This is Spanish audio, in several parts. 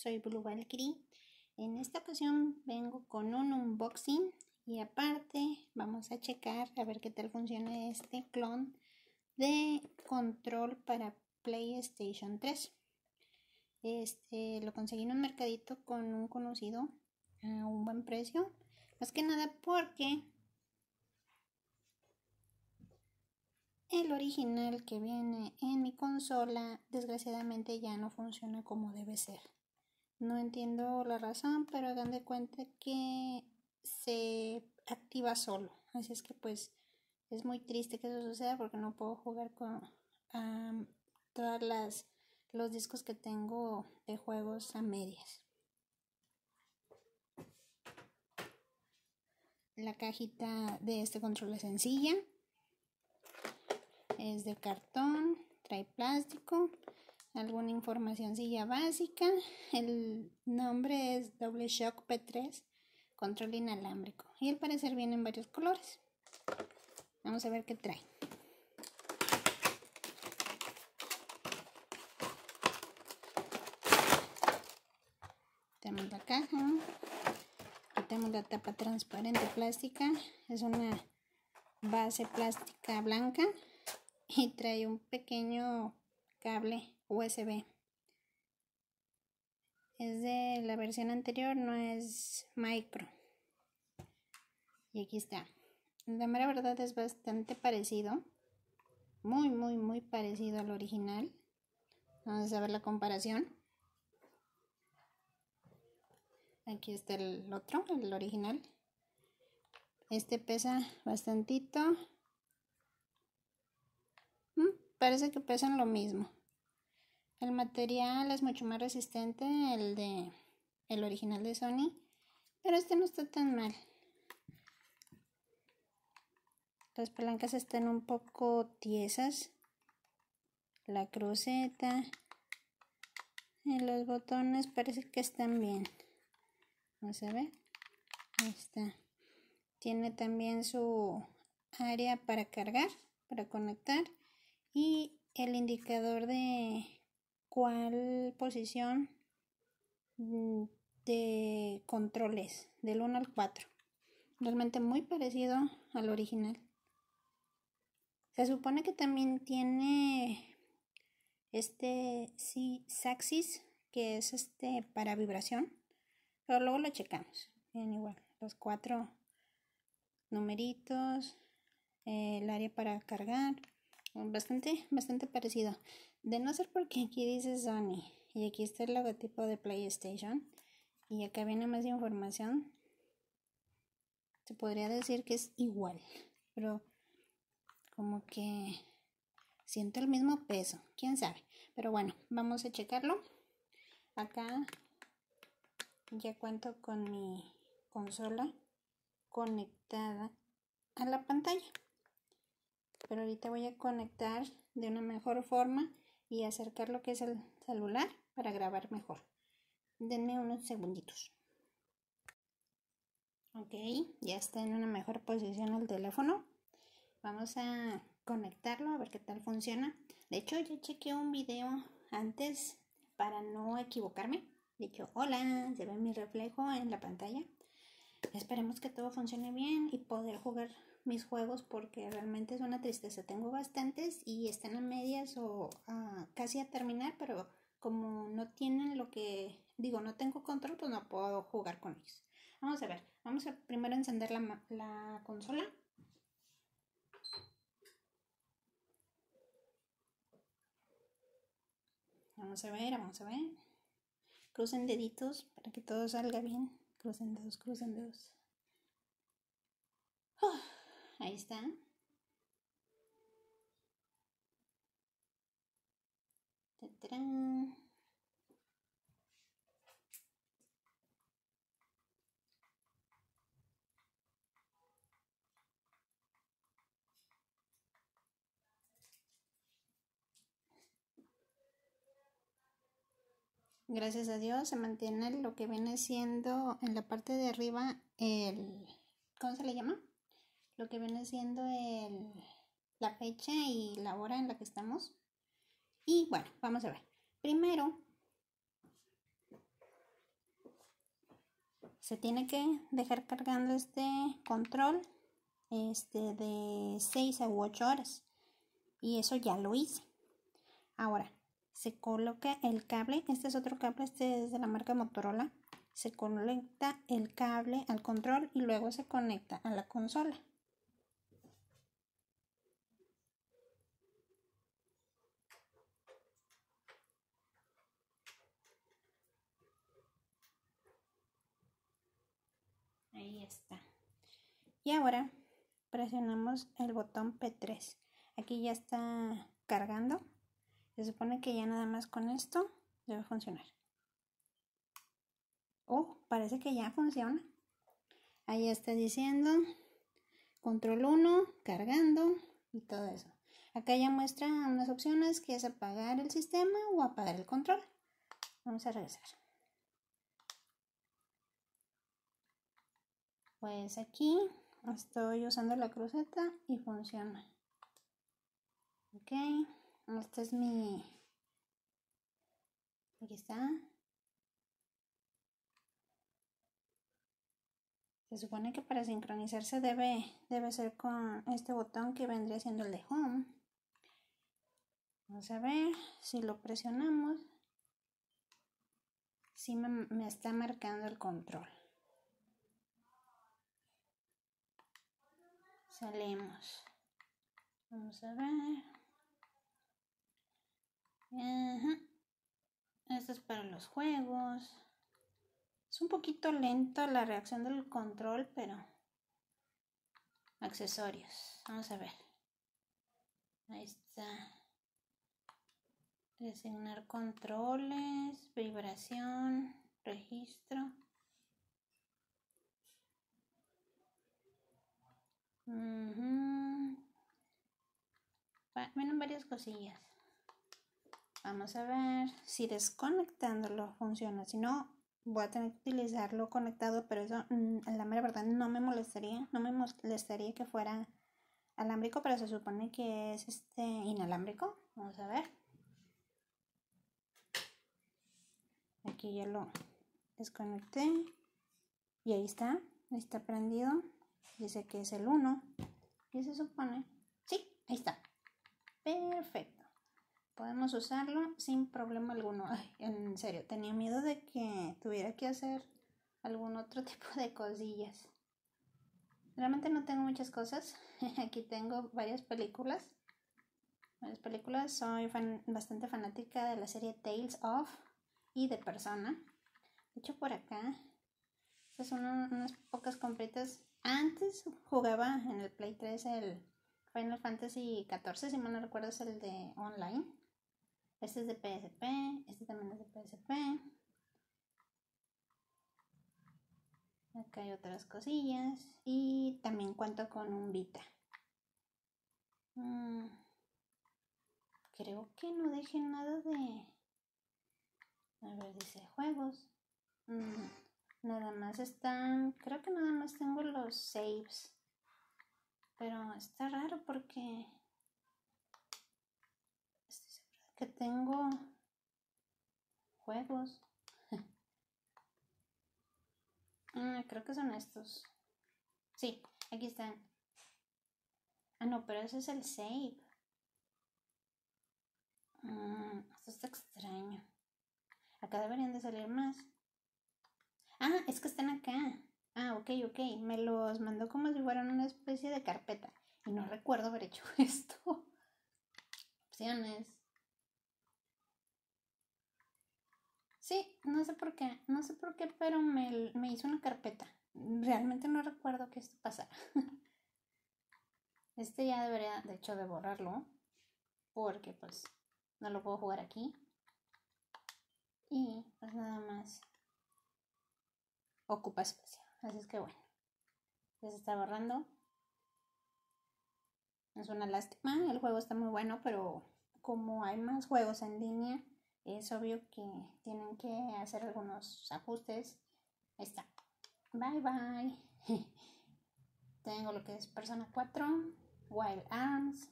soy Blue Valkyrie. En esta ocasión vengo con un unboxing y aparte vamos a checar a ver qué tal funciona este clon de control para PlayStation 3. Lo conseguí en un mercadito con un conocido a un buen precio, más que nada porque el original que viene en mi consola desgraciadamente ya no funciona como debe ser. No entiendo la razón, pero hagan de cuenta que se activa solo. Así es que pues es muy triste que eso suceda porque no puedo jugar con todos los discos que tengo de juegos a medias. La cajita de este control es sencilla. Es de cartón, trae plástico, alguna informacioncilla básica. El nombre es DualShock P3, control inalámbrico. Y al parecer viene en varios colores. Vamos a ver qué trae. Tenemos la caja. Quitamos la tapa transparente plástica. Es una base plástica blanca. Y trae un pequeño cable USB. Es de la versión anterior, no es micro. Y aquí está. La mera verdad es bastante parecido. Muy parecido al original. Vamos a ver la comparación. Aquí está el otro, el original. Este pesa bastantito. Parece que pesan lo mismo. El material es mucho más resistente el original de Sony, pero este no está tan mal. Las palancas están un poco tiesas. La cruceta y los botones parece que están bien. Vamos a ver. Ahí está. Tiene también su área para cargar, para conectar y el indicador de cuál posición de controles, del 1 al 4. Realmente muy parecido al original. Se supone que también tiene Saxis, que es para vibración, pero luego lo checamos. Bien, igual, los 4 numeritos, el área para cargar, bastante parecido. De no ser porque aquí dice Sony y aquí está el logotipo de PlayStation y acá viene más información, se podría decir que es igual, pero como que siento el mismo peso, quién sabe. Pero bueno, vamos a checarlo. Acá ya cuento con mi consola conectada a la pantalla, pero ahorita voy a conectar de una mejor forma y acercar lo que es el celular para grabar mejor. Denme unos segunditos. Ok, ya está en una mejor posición el teléfono. Vamos a conectarlo a ver qué tal funciona. De hecho, ya chequeé un video antes para no equivocarme. De hecho, hola, se ve mi reflejo en la pantalla. Esperemos que todo funcione bien y poder jugar mis juegos porque realmente es una tristeza. Tengo bastantes y están a medias o casi a terminar, pero como no tienen no tengo control, pues no puedo jugar con ellos. Vamos a ver, vamos a primero encender la consola. Vamos a ver. Crucen deditos para que todo salga bien. Crucen dedos. Ahí está. ¡Tatarán! Gracias a Dios se mantiene lo que viene siendo en la parte de arriba ¿cómo se le llama? Lo que viene siendo la fecha y la hora en la que estamos. Y bueno, vamos a ver. Primero Se tiene que dejar cargando este control de 6 a 8 horas. Y eso ya lo hice. Ahora, se coloca el cable. Este es otro cable, este es de la marca Motorola. Se conecta el cable al control y luego se conecta a la consola. Ahí está. Y ahora presionamos el botón P3. Aquí ya está cargando. Se supone que ya nada más con esto debe funcionar. Oh, parece que ya funciona. Ahí está diciendo control 1, cargando y todo eso. Acá ya muestra unas opciones que es apagar el sistema o apagar el control. Vamos a regresar. Pues aquí estoy usando la cruceta y funciona. Ok, este es mi... Aquí está. Se supone que para sincronizarse debe ser con este botón que vendría siendo el de Home. Vamos a ver si lo presionamos. Sí me está marcando el control. Salimos. Vamos a ver. Ajá. Esto es para los juegos. Es un poquito lento la reacción del control, pero... Accesorios. Vamos a ver. Ahí está. Designar controles, vibración, registro. Vienen varias cosillas. Vamos a ver si desconectándolo funciona. Si no, voy a tener que utilizarlo conectado, pero eso, la mera verdad, no me molestaría. No me molestaría que fuera alámbrico, pero se supone que es inalámbrico. Vamos a ver. Aquí ya lo desconecté. Y ahí está prendido. Dice que es el 1. ¿Qué se supone? Sí, ahí está. Perfecto. Podemos usarlo sin problema alguno. Ay, en serio, tenía miedo de que tuviera que hacer algún otro tipo de cosillas. Realmente no tengo muchas cosas. Aquí tengo varias películas. Soy bastante fanática de la serie Tales of y de Persona. De hecho, por acá, estas son unas pocas compritas. Antes jugaba en el Play 3 el Final Fantasy XIV, si mal no recuerdo, es el de online. Este es de PSP, este también es de PSP. Acá hay otras cosillas y también cuento con un Vita. Creo que no dejé nada de... A ver, dice juegos. Nada más están... Creo que nada más tengo los saves. Pero está raro porque... Estoy segura que tengo juegos. Creo que son estos. Sí, aquí están. Ah, no, pero ese es el save. Esto está extraño. Acá deberían de salir más. Ah, es que están acá. Ah, ok. Me los mandó como si fueran una especie de carpeta. Y no recuerdo haber hecho esto. Opciones. Sí, no sé por qué, pero me hizo una carpeta. Realmente no recuerdo que esto pasara. Este ya debería, de hecho, de borrarlo. Porque pues no lo puedo jugar aquí. Y pues nada más ocupa espacio. Así es que bueno. Ya se está borrando. Es una lástima. El juego está muy bueno, pero como hay más juegos en línea, es obvio que tienen que hacer algunos ajustes. Ahí está. Bye bye. Tengo lo que es Persona 4, Wild Arms,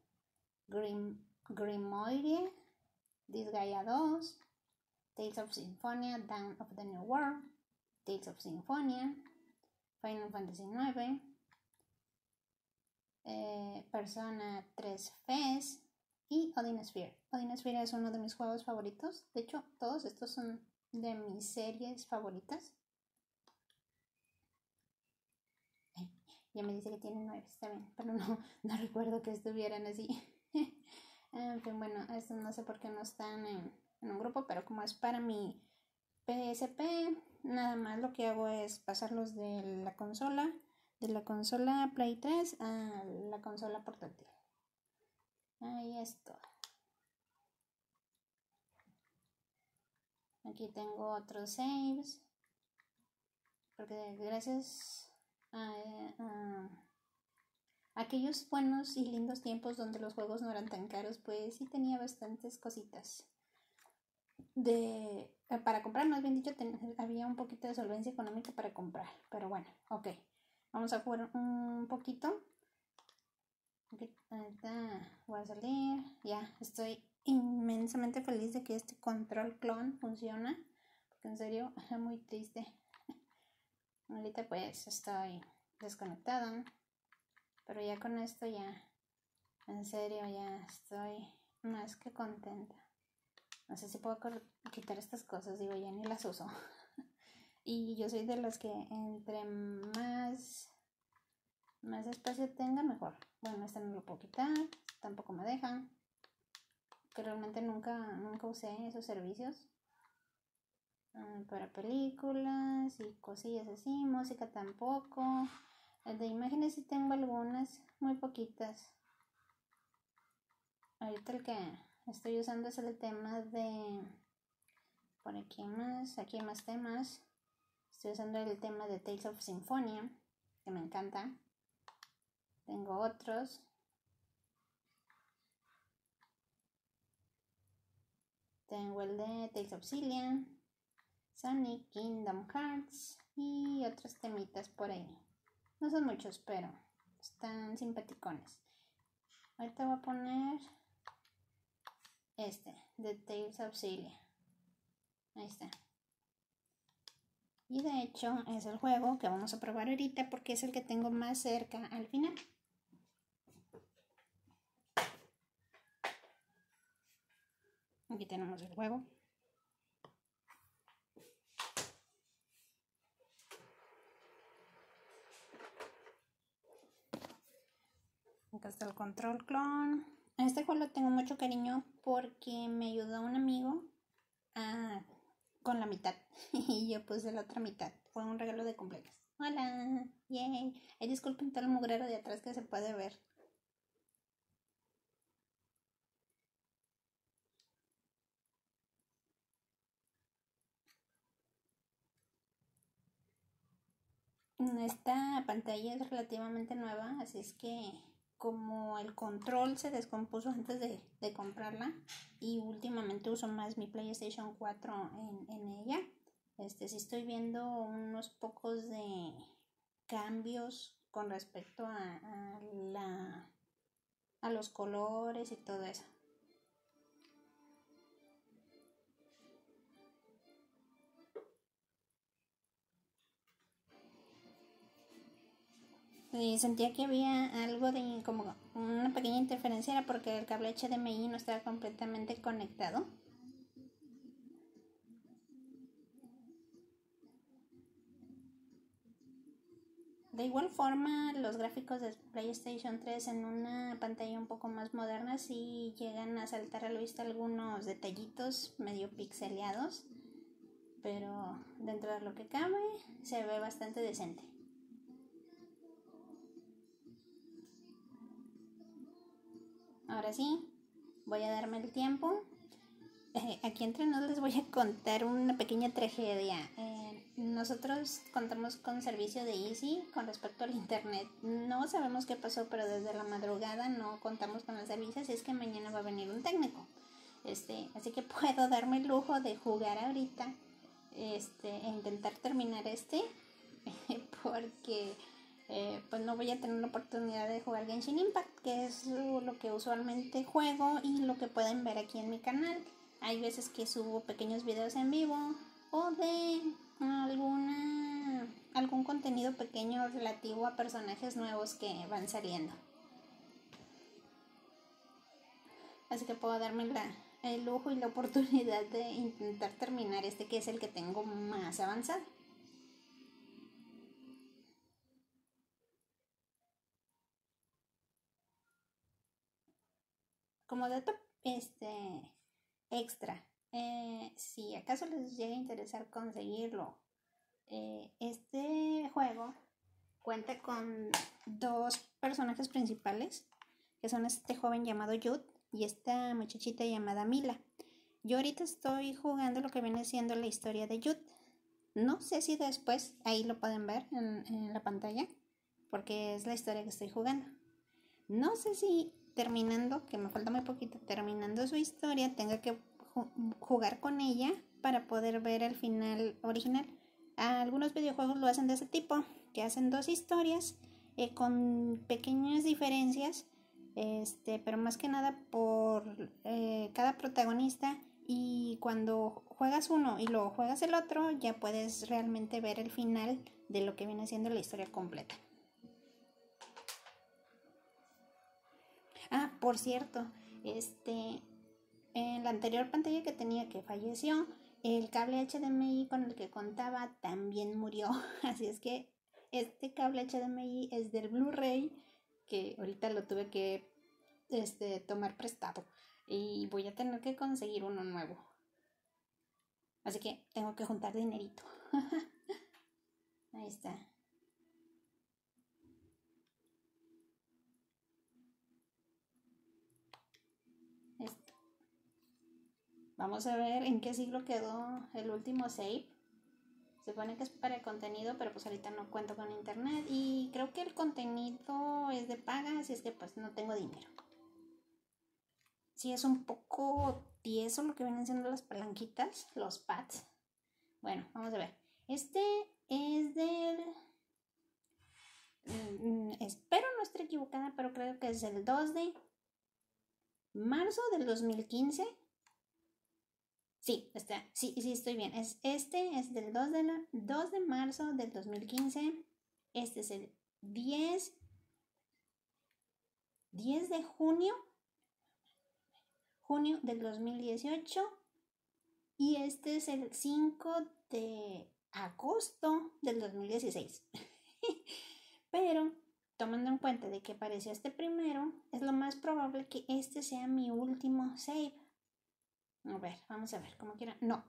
Grimoire, Disgaea 2, Tales of Symphonia, Dawn of the New World, Tales of Symphonia, Final Fantasy IX, Persona 3 FES y Odin Sphere. Odin Sphere es uno de mis juegos favoritos. De hecho, todos estos son de mis series favoritas. Ya me dice que tiene 9, está bien, pero no recuerdo que estuvieran así. En fin, bueno, esto no sé por qué no están en un grupo, pero como es para mi PSP, nada más lo que hago es pasarlos de la consola Play 3 a la consola portátil. Ahí está. Aquí tengo otros saves, porque gracias a aquellos buenos y lindos tiempos donde los juegos no eran tan caros, pues sí tenía bastantes cositas para comprar, más bien dicho, había un poquito de solvencia económica para comprar. Pero bueno, ok, vamos a jugar un poquito. Voy a salir. Ya, estoy inmensamente feliz de que este control clon funciona, porque en serio es muy triste. Ahorita pues estoy desconectada, pero ya con esto ya, en serio, ya estoy más que contenta. No sé si puedo quitar estas cosas, digo, ya ni las uso. Y yo soy de las que entre más espacio tenga, mejor. Bueno, este no lo puedo quitar, tampoco me dejan. Que realmente nunca usé esos servicios. Para películas y cosillas así, música tampoco. De imágenes sí tengo algunas, muy poquitas. Ahorita el que estoy usando es el tema de... Por aquí hay más temas. Estoy usando el tema de Tales of Symphonia, que me encanta. Tengo otros. Tengo el de Tales of Xillia, Sonic, Kingdom Hearts y otros temitas por ahí. No son muchos, pero están simpaticones. Ahorita voy a poner este, de Tales of Xillia. Ahí está. Y de hecho es el juego que vamos a probar ahorita porque es el que tengo más cerca al final. Aquí tenemos el juego. Acá está el control clon. A este juego le tengo mucho cariño porque me ayudó un amigo con la mitad y yo puse la otra mitad. Fue un regalo de cumpleaños. Hola, yay. Disculpen todo el mugrero de atrás que se puede ver. Esta pantalla es relativamente nueva, así es que como el control se descompuso antes de comprarla y últimamente uso más mi PlayStation 4 en ella, sí estoy viendo unos pocos de cambios con respecto a los colores y todo eso. Y sentía que había algo de como una pequeña interferencia, era porque el cable HDMI no estaba completamente conectado. De igual forma, los gráficos de PlayStation 3 en una pantalla un poco más moderna sí llegan a saltar a la vista algunos detallitos medio pixeleados, pero dentro de lo que cabe se ve bastante decente. Ahora sí, voy a darme el tiempo. Aquí entre nos les voy a contar una pequeña tragedia. Nosotros contamos con servicio de Easy con respecto al internet. No sabemos qué pasó, pero desde la madrugada no contamos con el servicio, así es que mañana va a venir un técnico. Así que puedo darme el lujo de jugar ahorita, e intentar terminar porque pues no voy a tener la oportunidad de jugar Genshin Impact, que es lo que usualmente juego y lo que pueden ver aquí en mi canal. Hay veces que subo pequeños videos en vivo, o de algún contenido pequeño relativo a personajes nuevos que van saliendo. Así que puedo darme el lujo y la oportunidad de intentar terminar este, que es el que tengo más avanzado. Como dato extra, si acaso les llega a interesar conseguirlo, este juego cuenta con dos personajes principales, que son este joven llamado Jude y esta muchachita llamada Mila. Yo ahorita estoy jugando lo que viene siendo la historia de Jude. No sé si después ahí lo pueden ver en la pantalla, porque es la historia que estoy jugando. No sé si terminando, que me falta muy poquito, terminando su historia, tenga que jugar con ella para poder ver el final original. Algunos videojuegos lo hacen de ese tipo, que hacen dos historias con pequeñas diferencias, pero más que nada por cada protagonista, y cuando juegas uno y luego juegas el otro, ya puedes realmente ver el final de lo que viene siendo la historia completa. Ah, por cierto, en la anterior pantalla que tenía, que falleció, el cable HDMI con el que contaba también murió. Así es que este cable HDMI es del Blu-ray, que ahorita lo tuve que tomar prestado y voy a tener que conseguir uno nuevo. Así que tengo que juntar dinerito. Ahí está. Vamos a ver en qué siglo quedó el último save. Se supone que es para el contenido, pero pues ahorita no cuento con internet y creo que el contenido es de paga, así es que pues no tengo dinero. Sí, es un poco tieso lo que vienen siendo las palanquitas, los pads. Bueno, vamos a ver. Este es del... espero no estar equivocada, pero creo que es el 2 de marzo del 2015. Sí, sí, estoy bien. Es del 2 de marzo del 2015. Este es el 10 de junio del 2018. Y este es el 5 de agosto del 2016. Pero, tomando en cuenta de que apareció este primero, es lo más probable que este sea mi último save. A ver, vamos a ver, como quieran. No.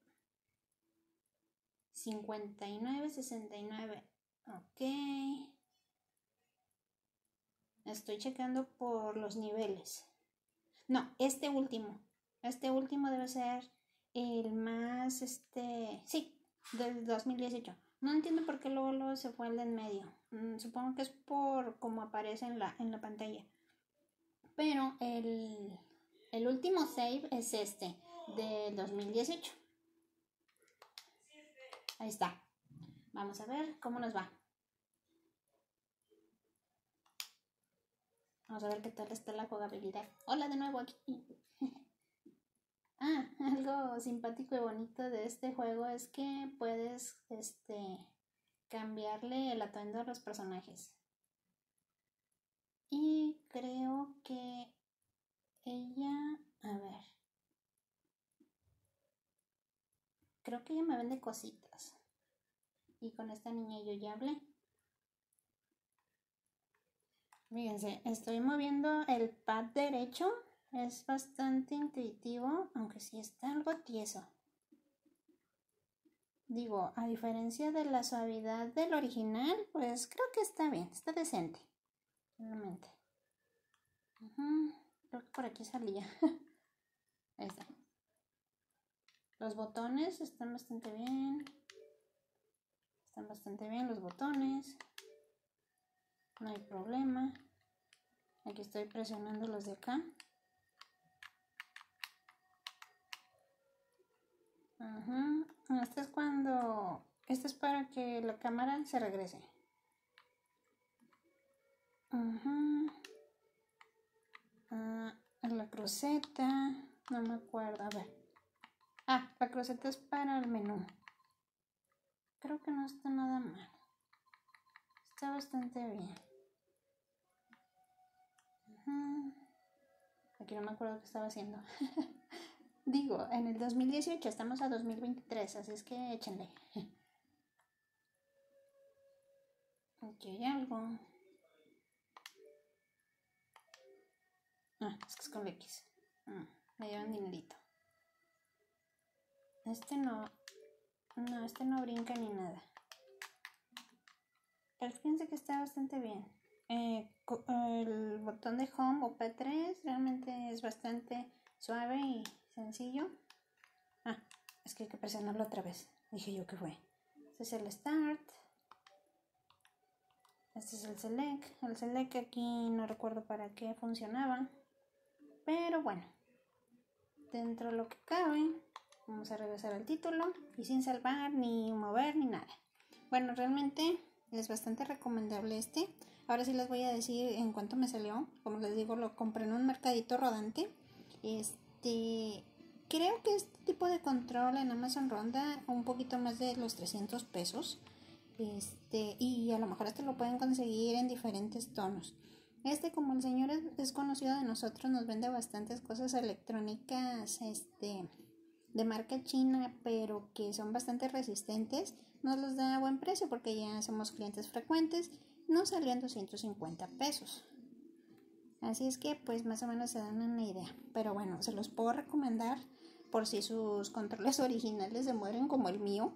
59, 69. Ok. Estoy checando por los niveles. No, este último. Este último debe ser el más, sí, del 2018. No entiendo por qué luego se fue el de en medio. Supongo que es por cómo aparece en la pantalla. Pero el último save es este, del 2018. Ahí está. Vamos a ver cómo nos va. Vamos a ver qué tal está la jugabilidad. Hola de nuevo aquí. Algo simpático y bonito de este juego es que puedes cambiarle el atuendo a los personajes. Y creo que ella, a ver, creo que ella me vende cositas. Y con esta niña yo ya hablé. Fíjense, estoy moviendo el pad derecho. Es bastante intuitivo, aunque sí está algo tieso. Digo, a diferencia de la suavidad del original, pues creo que está bien, está decente. Realmente. Creo que por aquí salía. Ahí está. Los botones están bastante bien. Están bastante bien los botones. No hay problema. Aquí estoy presionando los de acá. Esto es para que la cámara se regrese. La cruceta, no me acuerdo, a ver. Ah, la cruceta es para el menú. Creo que no está nada mal. Está bastante bien. Aquí no me acuerdo qué estaba haciendo. Digo, en el 2018 estamos a 2023, así es que échenle. Aquí hay algo. Ah, es que es con X. Me llevan dinerito. Este no, este no brinca ni nada. Pero fíjense que está bastante bien. El botón de Home o P3 realmente es bastante suave y sencillo. Ah, es que hay que presionarlo otra vez. Dije yo que fue. Este es el Start. Este es el Select. El Select aquí no recuerdo para qué funcionaba. Pero bueno. Dentro de lo que cabe, vamos a regresar al título. Y sin salvar, ni mover, ni nada. Bueno, realmente es bastante recomendable este. Ahora sí les voy a decir en cuánto me salió. Como les digo, lo compré en un mercadito rodante. Creo que este tipo de control en Amazon ronda un poquito más de los 300 pesos. Y a lo mejor lo pueden conseguir en diferentes tonos. Como el señor es conocido de nosotros, nos vende bastantes cosas electrónicas, de marca china, pero que son bastante resistentes. Nos los da a buen precio porque ya somos clientes frecuentes. Nos salió en 250 pesos. Así es que pues más o menos se dan una idea. Pero bueno, se los puedo recomendar por si sus controles originales se mueren como el mío.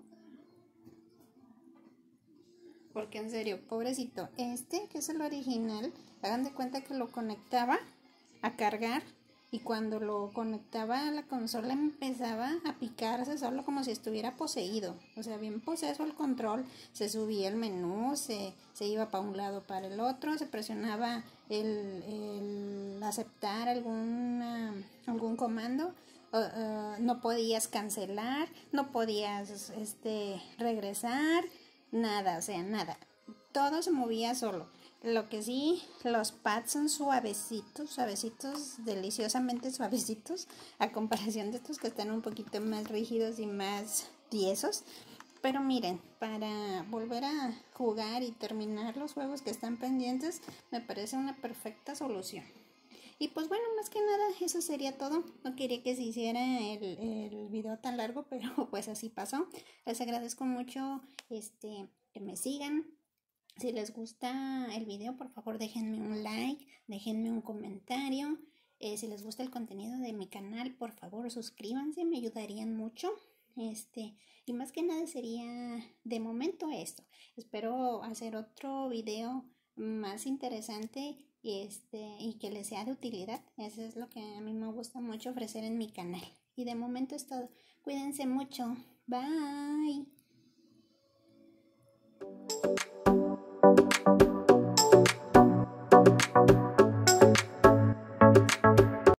Porque en serio, pobrecito, que es el original, hagan de cuenta que lo conectaba a cargar y cuando lo conectaba a la consola empezaba a picarse solo como si estuviera poseído. O sea, bien poseso el control, se subía el menú, se iba para un lado, para el otro, se presionaba el aceptar algún comando. No podías cancelar, no podías regresar. Nada, o sea, nada. Todo se movía solo. Lo que sí, los pads son suavecitos, suavecitos, deliciosamente suavecitos, a comparación de estos que están un poquito más rígidos y más tiesos. Pero miren, para volver a jugar y terminar los juegos que están pendientes, me parece una perfecta solución. Y pues bueno, más que nada eso sería todo. No quería que se hiciera el video tan largo, pero pues así pasó. Les agradezco mucho que me sigan. Si les gusta el video, por favor déjenme un like, déjenme un comentario. Si les gusta el contenido de mi canal, por favor suscríbanse, me ayudarían mucho. Y más que nada sería de momento esto. Espero hacer otro video más interesante y que les sea de utilidad. Eso es lo que a mí me gusta mucho ofrecer en mi canal. Y de momento es todo. Cuídense mucho. Bye.